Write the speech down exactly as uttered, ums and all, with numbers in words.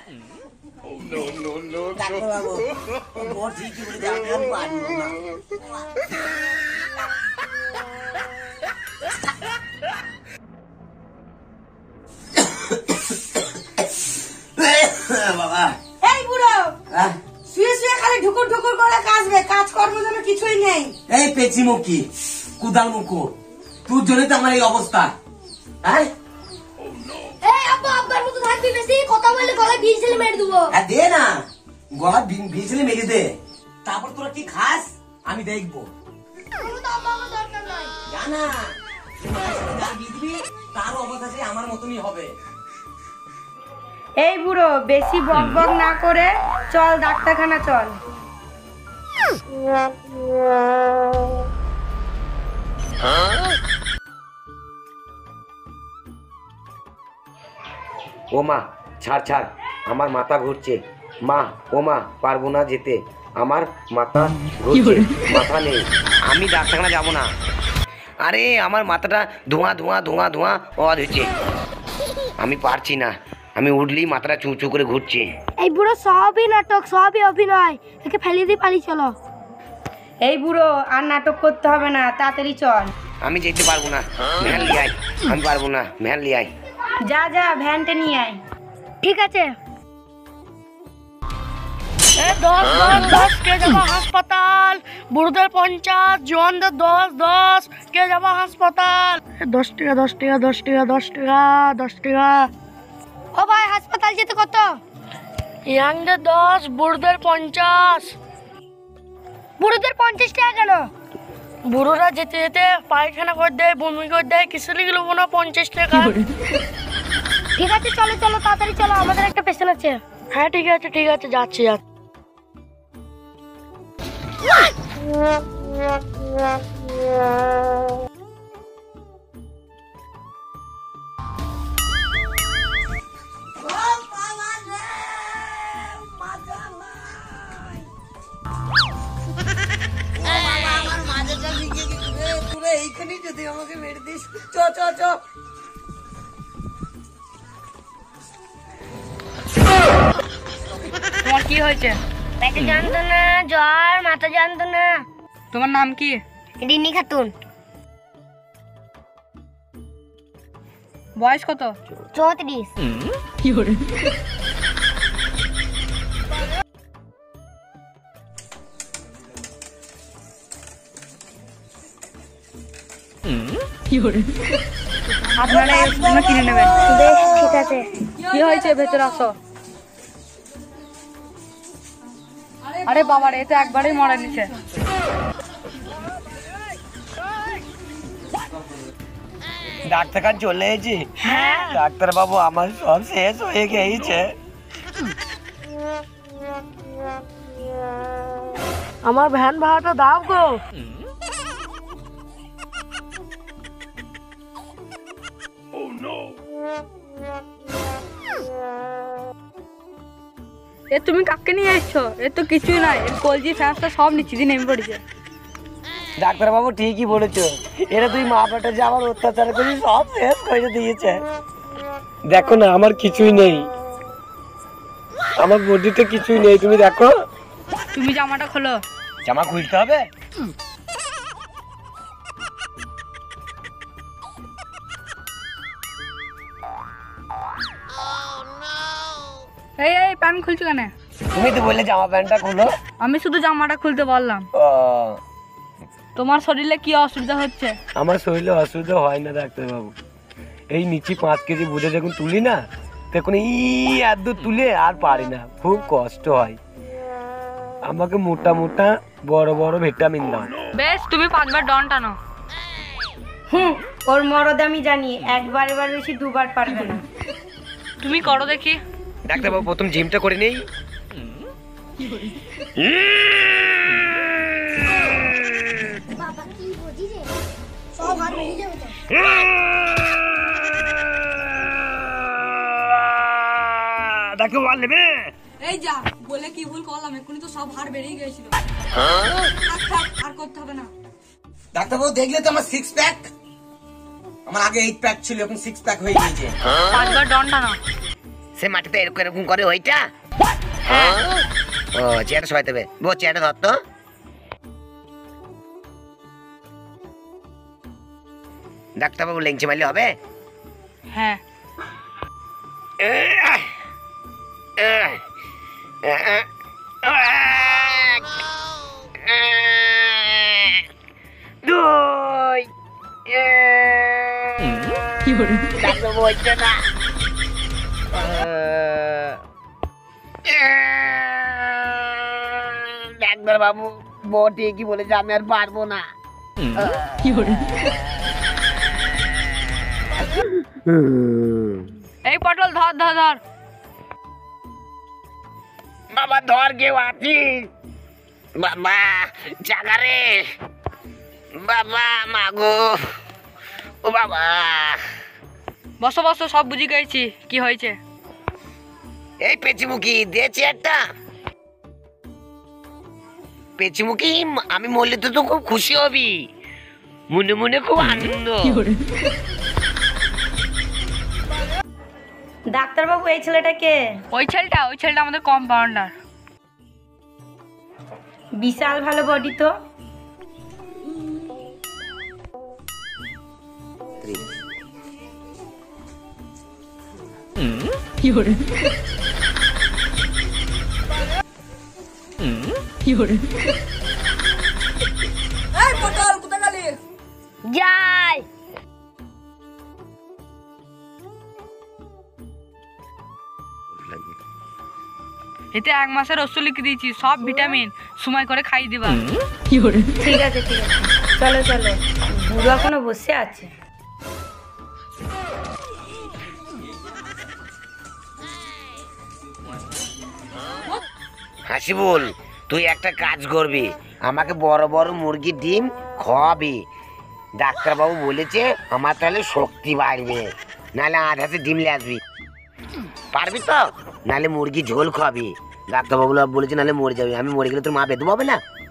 ডাক্তারবাবু জ্বর ঠিকই বলে আমি পারবো না। বাবা এই বুড়ো শুয়ে শুয়ে খালি ঢুকুর ঢুকুর করে কাজবে, কাজ কর্ম যেন কিছুই নেই। এই পেঁচি মুখি কুদাল মুখো, তোর জন্য তো আমার এই অবস্থা। হ্যাঁ এই আব্বা আব্বার মতো থাকবি, বেশি কথা বললে গলায় ভিজলে মেরে দেবো। হ্যাঁ দে না, গলা ভিজলে মেরে দে, তারপর তোরা কি খাস আমি দেখবো। দরকার নাই জানা যা ভিজবি তার অবস্থা সে আমার মতনই হবে। এই বুড়ো বেশি বক বক না করে চল ডাক্তারখানা চল। ও মা ছাড় ছাড়, আমার মাথা ঘুরছে। মা ও মা পারবো না যেতে, আমার মাথা ঘুরছে, মাথা নেই, আমি ডাক্তারখানা যাবো না। আরে আমার মাথাটা ধোঁয়া ধোঁয়া ধোঁয়া ধোঁয়া আওয়াজ হচ্ছে, আমি পারছি না, আমি উঠলেই মাথাটা চু চু করে ঘুরছে। এই বুড়ো সবই নাটক, সবই অভিনয়, একে ফেলে দিয়ে পালিয়ে চলো। এই বুড়ো আর নাটক করতে হবে না, তাড়াতাড়ি চল। আমি যেতে পারবো না, ভ্যান লিয়ে আয়। আমি পারবো না, ভ্যান লিয়ে আয়। যা যা ভ্যানটা নিয়ে আয়। ঠিক আছে। দশ দশ দশ কে যাবো হাসপাতাল, বুড়োদের পঞ্চাশ, জোয়ানদের দশ দশ কে যাবো হাসপাতাল। দশ টাকা দশ টাকা দশ টাকা দশ টাকা দশ টাকা। ও ভাই হাসপাতাল যেতে কত? ইয়াংদের দশ, বুড়োদের পঞ্চাশ। বুড়োদের পঞ্চাশ টাকা কেন? বুড়োরা যেতে যেতে পায়খানা করে দেয়, বমি করে দেয়, কিসের গেল না পঞ্চাশ টাকা। ঠিক আছে চলো চলো তাড়াতাড়ি চলো, আমাদের একটা পেশেন্ট আছে। হ্যাঁ ঠিক আছে ঠিক আছে যাচ্ছি যাচ্ছি। এইখানেই যদি আমাকে মেরে দিস, চ চ চ। তোমার কি হয়েছে? পেটে যন্ত্রণা, জ্বর, মাথা যন্ত্রণা। তোমার নাম কি? রিনি খাতুন। বয়স কত? চৌত্রিশ। কি করে? কি করে? আপনারা এই ওষুধগুলো কিনে নেবেন। বেশ ঠিক আছে। কি হয়েছে ভেতরে আসো। আরে বাবা রে, এ তো একবারেই মরে নিছে। ডাক্তারখানা চলে এসেছি। ডাক্তার বাবু আমার সব শেষ হয়ে গেছে। আমার ভ্যান ভাড়াটা দাও গো। এ তুমি কাকে নিয়ে এসছো? এ তো কিছুই নাই, এর কলজি ফ্যান্সটা সব নিচে দিয়ে নেমে পড়েছে। ডাক্তার বাবু ঠিকই বলেছো, এরা তুই মা পেটে যে আমার অত্যাচার করি সব শেষ করে দিয়েছে। দেখো না আমার কিছুই নেই, আমার বডিতে কিছুই নেই, তুমি দেখো। তুমি জামাটা খোলো। জামা খুলতে হবে? এই এই প্যান্ট খুলছো কেন? তুমি তো বললে জামা প্যান্টটা খুলো। আমি শুধু জামাটা খুলতে বললাম। ও, তোমার শরীরে কি অসুবিধা হচ্ছে? আমার শরীরে অসুবিধা হয় না ডাক্তার বাবু, এই নিচে পাঁচ কেজি বুঝে যখন তুলি না তখন এই এত তুলে আর পারি না, খুব কষ্ট হয়। আমাকে মোটা মোটা বড় বড় ভিটামিন দাও। বেশ তুমি পাঁচবার ডন টানো। হুম, ওর মরদ আমি জানি, একবার এবার বেশি দুবার পারবে না। তুমি করো দেখি। ডাক্তার বাবু প্রথম জিমটা করে নেই। বাবা কি বুঝি রে, সব আর মেরে যাবে তো। ডাক্তার বল নেবে। এই যা বলে কি ভুল করলাম, এক্ষুনি তো সব হাড় বেরিয়ে গেছিল। আর করতে হবে না। ডাক্তারবাবু দেখলে তো আমার সিক্স প্যাক, আমার আগে এইট প্যাক ছিল, এখন সিক্স প্যাক হয়ে গিয়েছে। পাঁচবার ডন টানো। সে মাটিতে এরকম এরকম করে ওইটা ও চেয়ারটা সবাই দেবে বো চেয়ারটা ধর তো ডাক্তারবাবু লেংচে মারলে হবে হ্যাঁ দুই ডাক্তারবাবু হচ্ছে না ডাক্তার বাবু বউ ঠিকই বলেছে আমি আর পারবো না এই পটল ধর ধর ধর বাবা ধর কেউ আছিস বাবা জাগা রে বাবা মাগো ও বাবা বসো বসো সব বুঝে গেছি কি হয়েছে এই পেচিমুখি দে চেয়ারটা পেচিমুখি আমি মরলে তো তো খুব খুশি হবি মনে মনে খুব আনন্দ ডাক্তারবাবু এই ছেলেটাকে ওই ছেলেটা ওই ছেলেটা আমাদের কম্পাউন্ডার বিশাল ভালো বডি তো যাই এতে এক মাসের ওষুধ লিখে দিয়েছি সব ভিটামিন সময় করে খাই দিবা ঠিক আছে ঠিক আছে চলো চলো বুড়ো এখনো বসে আছে হাসিবুল তুই একটা কাজ করবি আমাকে বড় বড় মুরগির ডিম খাওয়াবি ডাক্তারবাবু বলেছে আমার তাহলে শক্তি বাড়বে নাহলে আধ হাতে ডিম নিয়ে আসবি পারবি তো নাহলে মুরগি ঝোল খাওয়াবি ডাক্তারবাবু বলেছে নাহলে মরে যাবি আমি মরে গেলে তোর মা বেঁধে পাবে না